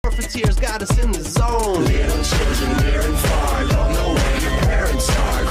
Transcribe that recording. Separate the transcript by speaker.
Speaker 1: Orphan Tears got us in the zone.
Speaker 2: Little children near and far don't know where your parents are.